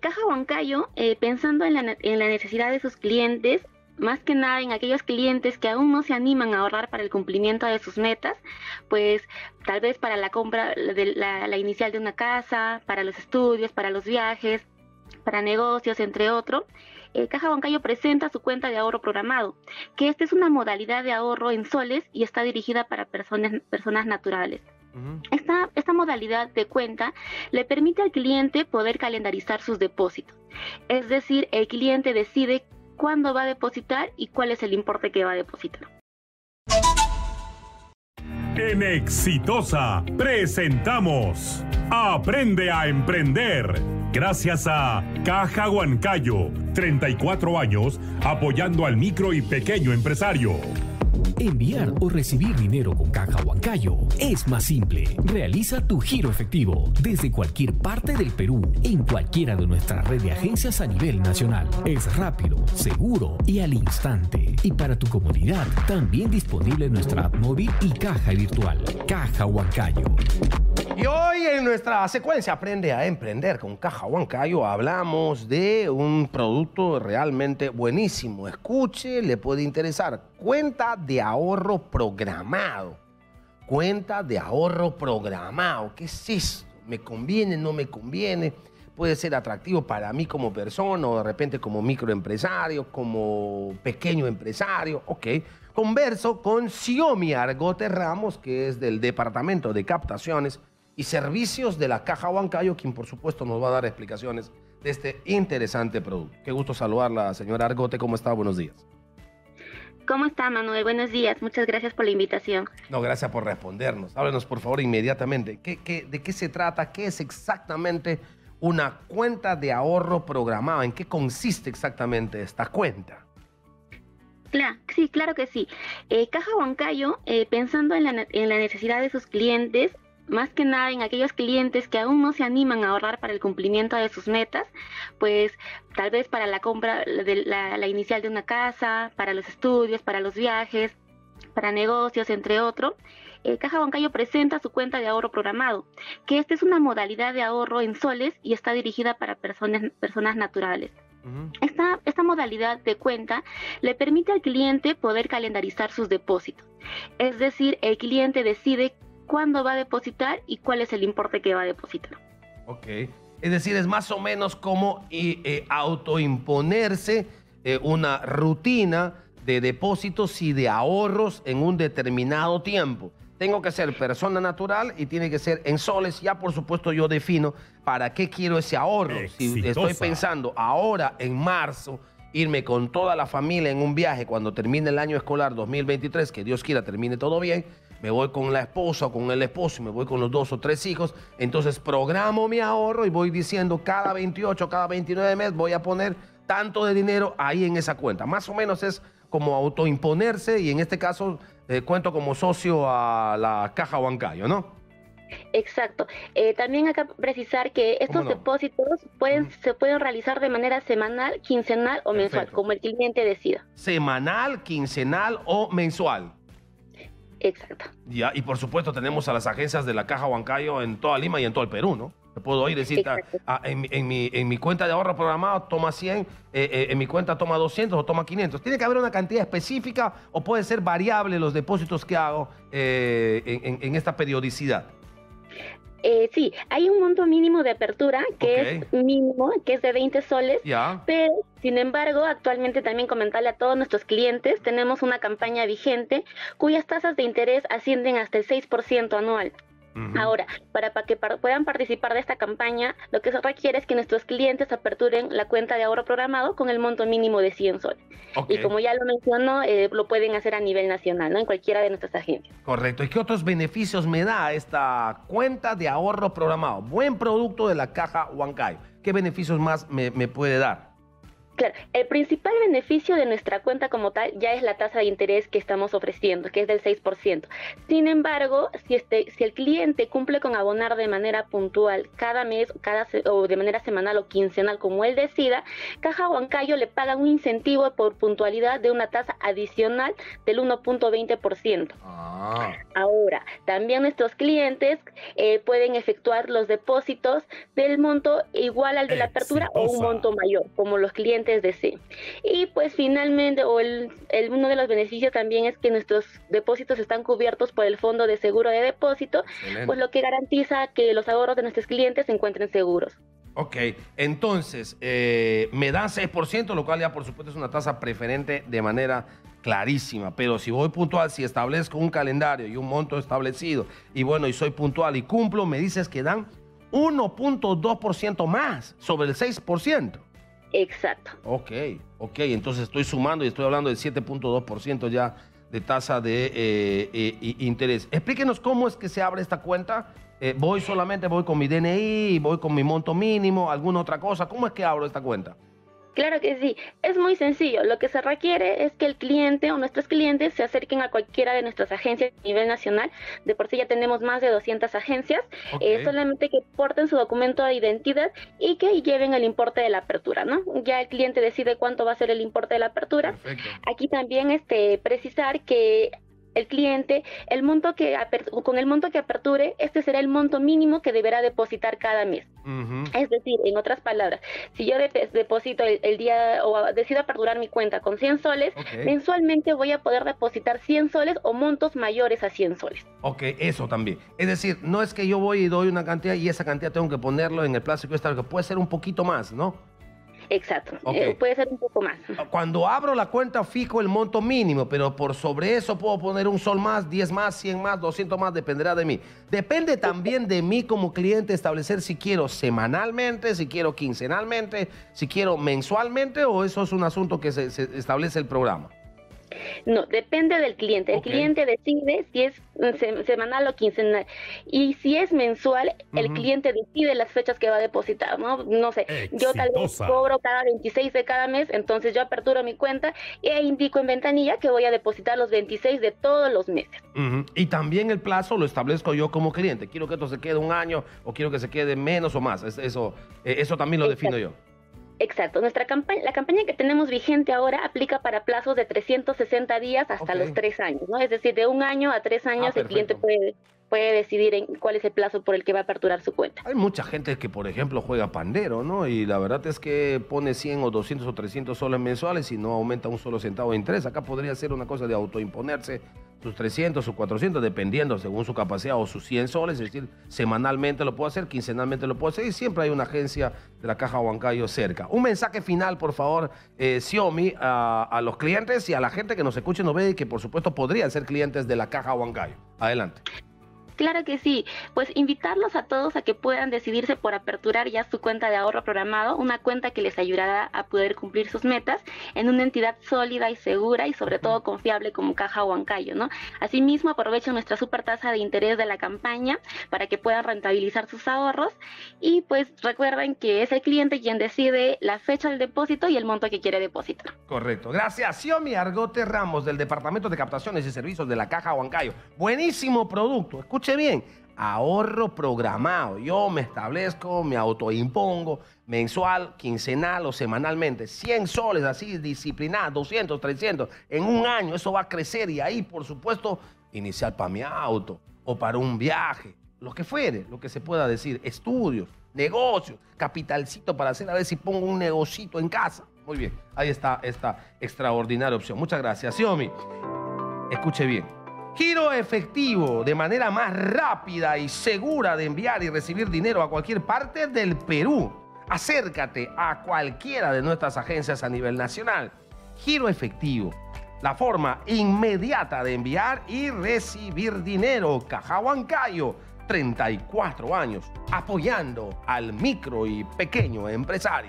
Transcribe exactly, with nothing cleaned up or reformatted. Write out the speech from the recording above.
Caja Huancayo, eh, pensando en la, en la necesidad de sus clientes, más que nada en aquellos clientes que aún no se animan a ahorrar para el cumplimiento de sus metas, pues tal vez para la compra de la, la inicial de una casa, para los estudios, para los viajes, para negocios, entre otros, eh, Caja Huancayo presenta su cuenta de ahorro programado, que esta es una modalidad de ahorro en soles y está dirigida para personas, personas naturales. Uh-huh. Esta, esta modalidad de cuenta le permite al cliente poder calendarizar sus depósitos. Es decir, el cliente decide cuándo va a depositar y cuál es el importe que va a depositar. En Exitosa presentamos Aprende a Emprender. Gracias a Caja Huancayo, treinta y cuatro años apoyando al micro y pequeño empresario. Enviar o recibir dinero con Caja Huancayo es más simple. Realiza tu giro efectivo desde cualquier parte del Perú, en cualquiera de nuestras red de agencias a nivel nacional. Es rápido, seguro y al instante. Y para tu comodidad, también disponible en nuestra app móvil y caja virtual. Caja Huancayo. Y hoy en nuestra secuencia Aprende a Emprender con Caja Huancayo hablamos de un producto realmente buenísimo. Escuche, le puede interesar. Cuenta de ahorro programado. Cuenta de ahorro programado. ¿Qué es esto? ¿Me conviene? ¿No me conviene? Puede ser atractivo para mí como persona o de repente como microempresario, como pequeño empresario. Ok. Converso con Xiomí Argote Ramos, que es del Departamento de Captaciones y Servicios de la Caja Huancayo, quien por supuesto nos va a dar explicaciones de este interesante producto. Qué gusto saludarla, señora Argote. ¿Cómo está? Buenos días. ¿Cómo está, Manuel? Buenos días. Muchas gracias por la invitación. No, gracias por respondernos. Háblenos, por favor, inmediatamente. ¿Qué, qué, ¿De qué se trata? ¿Qué es exactamente una cuenta de ahorro programada? ¿En qué consiste exactamente esta cuenta? Claro, sí, claro que sí. Eh, Caja Huancayo, eh, pensando en la, en la necesidad de sus clientes, más que nada en aquellos clientes que aún no se animan a ahorrar para el cumplimiento de sus metas, pues tal vez para la compra de la, la inicial de una casa, para los estudios, para los viajes, para negocios, entre otros, eh, Caja Huancayo presenta su cuenta de ahorro programado, que esta es una modalidad de ahorro en soles y está dirigida para personas, personas naturales. Uh-huh. Esta, esta modalidad de cuenta le permite al cliente poder calendarizar sus depósitos. Es decir, el cliente decide cuándo va a depositar y cuál es el importe que va a depositar. Ok. Es decir, es más o menos como eh, eh, autoimponerse eh, una rutina de depósitos y de ahorros en un determinado tiempo. Tengo que ser persona natural y tiene que ser en soles. Ya, por supuesto, yo defino para qué quiero ese ahorro. Exitosa. Si estoy pensando ahora, en marzo, irme con toda la familia en un viaje cuando termine el año escolar dos mil veintitrés, que Dios quiera termine todo bien, me voy con la esposa o con el esposo y me voy con los dos o tres hijos, entonces programo mi ahorro y voy diciendo cada veintiocho, cada veintinueve meses voy a poner tanto de dinero ahí en esa cuenta. Más o menos es como autoimponerse y en este caso eh, cuento como socio a la Caja Huancayo, ¿no? Exacto. Eh, también acá precisar que estos no? depósitos pueden, uh-huh. se pueden realizar de manera semanal, quincenal o Perfecto. mensual, como el cliente decida. Semanal, quincenal o mensual. Exacto. Ya, y por supuesto tenemos a las agencias de la Caja Huancayo en toda Lima y en todo el Perú, ¿no? Te puedo ir decir, a, a, en, en, mi, en mi cuenta de ahorro programado toma cien, eh, eh, en mi cuenta toma doscientos o toma quinientos. ¿Tiene que haber una cantidad específica o puede ser variable los depósitos que hago eh, en, en, en esta periodicidad? Eh, sí, hay un monto mínimo de apertura que okay. es mínimo, que es de veinte soles, ya. Pero sin embargo actualmente también comentarle a todos nuestros clientes, tenemos una campaña vigente cuyas tasas de interés ascienden hasta el seis por ciento anual. Uh-huh. Ahora, para, para que para, puedan participar de esta campaña, lo que se requiere es que nuestros clientes aperturen la cuenta de ahorro programado con el monto mínimo de cien soles. Okay. Y como ya lo mencionó, eh, lo pueden hacer a nivel nacional, ¿no? En cualquiera de nuestras agencias. Correcto. ¿Y qué otros beneficios me da esta cuenta de ahorro programado? Buen producto de la Caja Huancayo. ¿Qué beneficios más me, me puede dar? Claro, el principal beneficio de nuestra cuenta como tal ya es la tasa de interés que estamos ofreciendo, que es del seis por ciento. Sin embargo, si, este, si el cliente cumple con abonar de manera puntual cada mes cada se, o de manera semanal o quincenal, como él decida, Caja Huancayo le paga un incentivo por puntualidad de una tasa adicional del uno punto veinte por ciento. Ah. Ahora, también nuestros clientes eh, pueden efectuar los depósitos del monto igual al de la apertura o un monto mayor, como los clientes deseen. Y pues finalmente, o el, el, uno de los beneficios también es que nuestros depósitos están cubiertos por el Fondo de Seguro de Depósito, Excelente. Pues lo que garantiza que los ahorros de nuestros clientes se encuentren seguros. Ok, entonces, eh, me dan seis por ciento, lo cual ya por supuesto es una tasa preferente de manera clarísima, pero si voy puntual, si establezco un calendario y un monto establecido, y bueno, y soy puntual y cumplo, me dices que dan uno punto dos por ciento más sobre el seis por ciento. Exacto. Ok, ok, entonces estoy sumando y estoy hablando del siete punto dos por ciento ya de tasa de eh, eh, interés. Explíquenos cómo es que se abre esta cuenta. Eh, voy solamente, voy con mi D N I, voy con mi monto mínimo, alguna otra cosa. ¿Cómo es que abro esta cuenta? Claro que sí, es muy sencillo. Lo que se requiere es que el cliente o nuestros clientes se acerquen a cualquiera de nuestras agencias a nivel nacional. De por sí ya tenemos más de doscientas agencias. Okay. Eh, solamente que porten su documento de identidad y que lleven el importe de la apertura, ¿no? Ya el cliente decide cuánto va a ser el importe de la apertura. Perfecto. Aquí también este, precisar que el cliente, el monto que con el monto que aperture, este será el monto mínimo que deberá depositar cada mes. Uh-huh. Es decir, en otras palabras, si yo de deposito el, el día o decido aperturar mi cuenta con cien soles, okay. mensualmente voy a poder depositar cien soles o montos mayores a cien soles. Ok, eso también. Es decir, no es que yo voy y doy una cantidad y esa cantidad tengo que ponerlo en el plazo que está, que puede ser un poquito más, ¿no? Exacto, okay. eh, puede ser un poco más. Cuando abro la cuenta fijo el monto mínimo, pero por sobre eso puedo poner un sol más, diez más, cien más, doscientos más, dependerá de mí. Depende también de mí como cliente establecer si quiero semanalmente, si quiero quincenalmente, si quiero mensualmente, o eso es un asunto que se, se establece el programa. No, depende del cliente. El okay. cliente decide si es semanal o quincenal. Y si es mensual, uh-huh. el cliente decide las fechas que va a depositar, ¿no? No sé, Exitosa. Yo tal vez cobro cada veintiséis de cada mes, entonces yo aperturo mi cuenta e indico en ventanilla que voy a depositar los veintiséis de todos los meses. Uh-huh. Y también el plazo lo establezco yo como cliente. Quiero que esto se quede un año o quiero que se quede menos o más. Eso, eso también lo Exacto. defino yo. Exacto. Nuestra campaña, la campaña que tenemos vigente ahora aplica para plazos de trescientos sesenta días hasta okay. los tres años, ¿no? Es decir, de un año a tres años ah, el cliente puede, puede decidir en cuál es el plazo por el que va a aperturar su cuenta. Hay mucha gente que, por ejemplo, juega pandero, ¿no? Y la verdad es que pone cien o doscientos o trescientos soles mensuales y no aumenta un solo centavo de interés. Acá podría ser una cosa de autoimponerse sus trescientos o cuatrocientos, dependiendo según su capacidad, o sus cien soles, es decir, semanalmente lo puedo hacer, quincenalmente lo puedo hacer, y siempre hay una agencia de la Caja Huancayo cerca. Un mensaje final, por favor, eh, Xiaomi, a, a los clientes y a la gente que nos escuche y nos ve y que, por supuesto, podrían ser clientes de la Caja Huancayo. Adelante. Claro que sí, pues invitarlos a todos a que puedan decidirse por aperturar ya su cuenta de ahorro programado, una cuenta que les ayudará a poder cumplir sus metas en una entidad sólida y segura y sobre todo confiable como Caja Huancayo, ¿no? Asimismo, aprovechen nuestra super tasa de interés de la campaña para que puedan rentabilizar sus ahorros y pues recuerden que es el cliente quien decide la fecha del depósito y el monto que quiere depositar. Correcto. Gracias, Xiaomi Argote Ramos del Departamento de Captaciones y Servicios de la Caja Huancayo. Buenísimo producto. Escucha Escuche bien, ahorro programado. Yo me establezco, me autoimpongo mensual, quincenal o semanalmente. cien soles así, disciplinado, doscientos, trescientos. En un año eso va a crecer y ahí, por supuesto, iniciar para mi auto o para un viaje. Lo que fuere, lo que se pueda decir. Estudios, negocios, capitalcito para hacer a ver si pongo un negocito en casa. Muy bien, ahí está esta extraordinaria opción. Muchas gracias, Xiaomi. Escuche bien. Giro efectivo, de manera más rápida y segura de enviar y recibir dinero a cualquier parte del Perú. Acércate a cualquiera de nuestras agencias a nivel nacional. Giro efectivo, la forma inmediata de enviar y recibir dinero. Caja Huancayo, treinta y cuatro años, apoyando al micro y pequeño empresario.